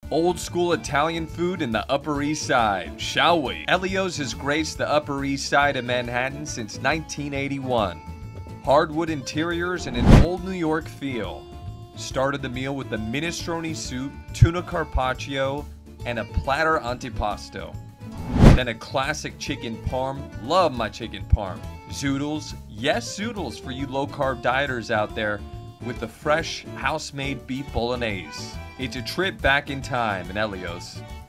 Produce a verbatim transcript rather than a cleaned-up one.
Old school Italian food in the Upper East Side, shall we? Elio's has graced the Upper East Side of Manhattan since nineteen eighty-one. Hardwood interiors and an old New York feel. Started the meal with the minestrone soup, tuna carpaccio, and a platter antipasto. Then a classic chicken parm. Love my chicken parm. Zoodles, yes zoodles for you low-carb dieters out there, with the fresh, house-made beef bolognese. It's a trip back in time in Elio's.